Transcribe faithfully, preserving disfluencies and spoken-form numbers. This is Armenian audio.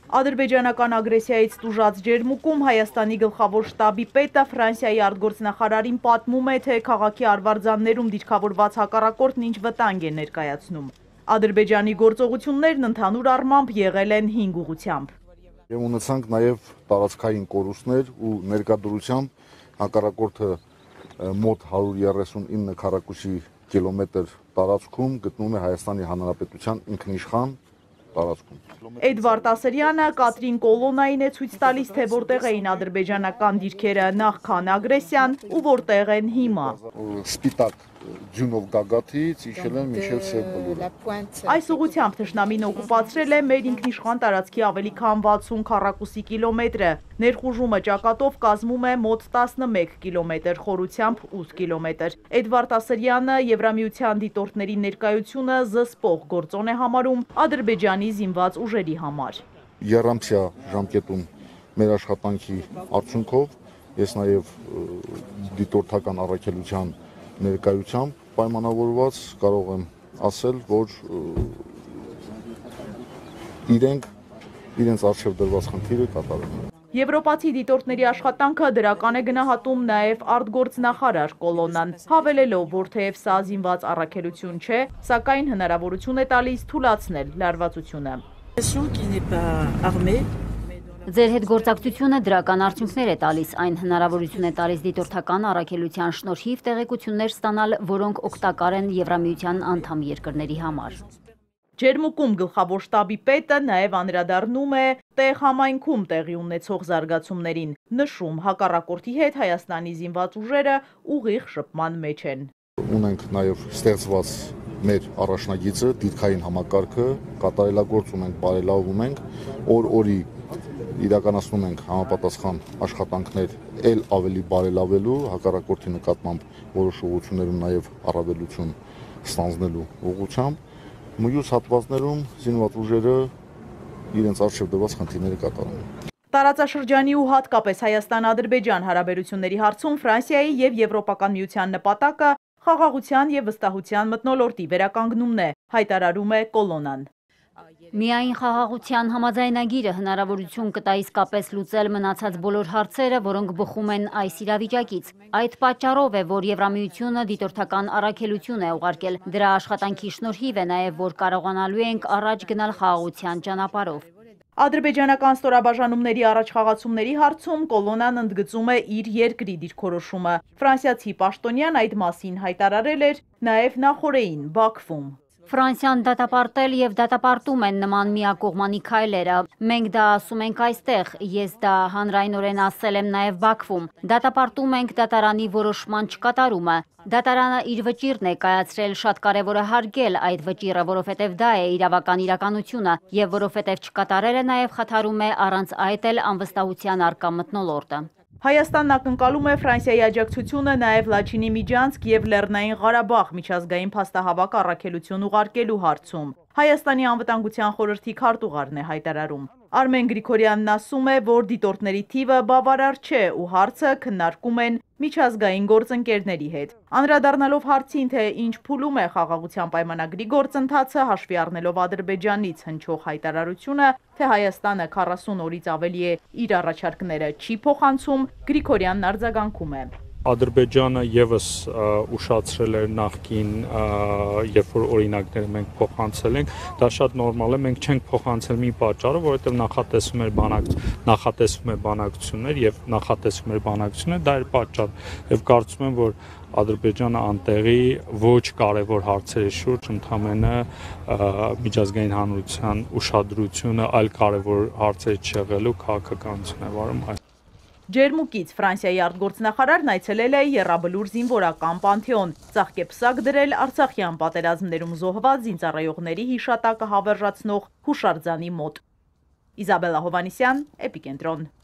Ադրբեջանական ագրեսիայից տուժած ջերմուկում Հայաստանի գլխավոր շտաբի պետը Ֆրանսիայի արտգործնախարարին պատմում է, թե քաղաքի արվարձաններում դիրքավորված հակառակորդն ինչ վտանգ է ներկայացնում։ Ադրբեջանի գործողություններն ընդհանուր առմամբ եղել են հինգ ուղղությամբ։ Եվ ունեցանք նաև տարածքային կորուստներ ու ներկայությամբ հակառակորդը մոտ հարյուր երեսունինը քառակուսի կիլոմետր տարածքում գտնվում է Հայաստանի Հանրապետության ինքնիշխան տարածքում։ Էդվարդ Ասրյանը Կատրին կոլոնային է ցույց տալիս, թե որտեղ էին ադրբեջանական դիրքերը նախքան ագրեսիան ու որտեղ են հիմա։ Սպիտակ ձյունով գագաթից իջել են մինչև սև բլուրը։ Այս ուղղությամբ թշնամին օկուպացրել է մեր ինքնիշխան տարածքի ավելի քան վաթսուն քառակուսի կիլոմետրը։ Ներխուժումը ճակատով կազմում է մոտ տասնմեկ կիլոմետր, խորությամբ ութ կիլոմետր։ Էդվարդ Ասրյանը Եվրամիության դիտորդների ներկայությունը զսպող գործոն է համարում Ադրբեջանի զինված ուժերի համար։ Եռամսյա ժամկետում մեր աշխատանքի արդյունքով ես նաև դիտորդական առաքելության ներկայությամբ պայմանավորված կարող եմ ասել, որ իրենք իրենց առջև դրված խնդիրը կատարել են։ Եվրոպացի դիտորդների աշխատանքը դրական է գնահատում նաև արտգործնախարար Կոլոնան, հավելելով, որ թեև սա զինված առաքելություն չէ, սակայն հնարավորություն է տալիս թուլացնել լարվածությունը։ Ձեր հետ գործակցությունը դրական արդյունքներ է տալիս, այն հնարավորություն է տալիս դիտորդական առաքելության շնորհիվ տեղեկություններ ստանալ, որոնք օգտակար են Եվրամիության անդամ երկրների համար։ Ջերմուկում գլխավոր շտաբի պետը նաև անդրադառնում է տեղ համայնքում տեղի ունեցող զարգացումներին, նշում հակառակորդի հետ Հայաստանի զինված ուժերը ուղիղ շփման մեջ են։ Ունենք նաև ստեղծված մեր առաջնագիծը, դիրքային համակարգը, կատարելագործում ենք, բարելավում ենք, օր-օրի իրականացնում ենք համապատասխան աշխատանքներ ել ավելի բարելավելու, հակառակորդի նկատմամբ որոշ ուղղություններում նաև առավելություն ստանձնելու ուղղությամբ, մյուս հատվածներում զինված ուժերը իրենց առջև դրված խնդիրները կատարում են։ Տարածաշրջանի ու հատկապես Հայաստան-Ադրբեջան հարաբերությունների հարցում Ֆրանսիայի և Եվրոպական միության նպատակը խաղաղության և վստահության մթնոլորտի վերականգնումն է, հայտարարում է Կոլոնան։ Միայն խաղաղության համաձայնագիրը հնարավորություն կտա իսկապես լուծել մնացած բոլոր հարցերը, որոնք բխում են այս իրավիճակից։ Այդ պատճառով է, որ Եվրամիությունը դիտորդական առաքելություն է ուղարկել։ Դրա աշխատանքի շնորհիվ է նաև, որ կարողանալու ենք առաջ գնալ խաղաղության ճանապարհով։ Ադրբեջանական ստորաբաժանումների առաջխաղացումների հարցում Կոլոնան ընդգծում է իր երկրի դիրքորոշումը։ Ֆրանսիացի պաշտոնյան այդ մասին հայտարարել էր նաև նախօրեին Բաքվում։ Ֆրանսիան դատապարտել և դատապարտում են նման միակողմանի քայլերը։ Մենք դա ասում ենք այստեղ, ես դա հանրայնորեն ասել եմ նաև Բաքվում։ Դատապարտում ենք դատարանի որոշման չկատարումը։ Դատարանը իր վճիռն է կայացրել, շատ կարևոր է հարգել այդ վճիռը, որովհետև դա է իրավական իրականությունը, և որովհետև չկատարելը նաև խաթարում է առանց այդ էլ անվստահության առկա մթնոլորտը։ Հայաստանն ակնկալում է Ֆրանսիայի աջակցությունը նաև Լաչինի Միջանցք և Լեռնային Ղարաբաղ միջազգային փաստահավաք առաքելություն ուղարկելու հարցում։ Հայաստանի անվտանգության խորհրդի քարտուղարն է հայտարարում։ Արմեն Գրիգորյանն ասում է, որ դիտորդների թիվը բավարար չէ ու հարցը քննարկում են միջազգային գործընկերների հետ։ Անդրադառնալով հարցին, թե ինչ փուլում է խաղաղության պայմանագրի գործընթացը, հաշվի առնելով Ադրբեջանից հնչող հայտարարությունը, թե Հայաստանը քառասուն օրից ավելի է իր առաջարկները չի փոխանցում, Գրիգորյանն արձագանքում է։ Ադրբեջանը եւս ուշացրել էր նախկին, երբ որ օրինակները մենք փոխանցել ենք, դա շատ նորմալ է, մենք չենք փոխանցել մի պատճառով, որովհետեւ նախատեսվում էր բանակ նախատեսվում է բանակցություններ եւ նախատեսվում էր բանակցություններ, դա էր պատճառ։ Եվ կարծում եմ, որ Ադրբեջանը անտեղի ոչ կարևոր հարցերի շուրջ ընդհանրապես միջազգային հանրության ուշադրությունը այլ կարևոր հարցերի չեղելու քաղաքականություն է վարում։ Ջերմուկից Ֆրանսիայի արտգործնախարարն այցելել է Եռաբլուր զինվորական պանթեոն, ծաղկեպսակ դրել Արցախյան պատերազմներում զոհված զինծառայողների հիշատակը հավերժացնող հուշարձանի մոտ։ Իզաբելլա Հովհաննիսյան, Էպիկենտրոն։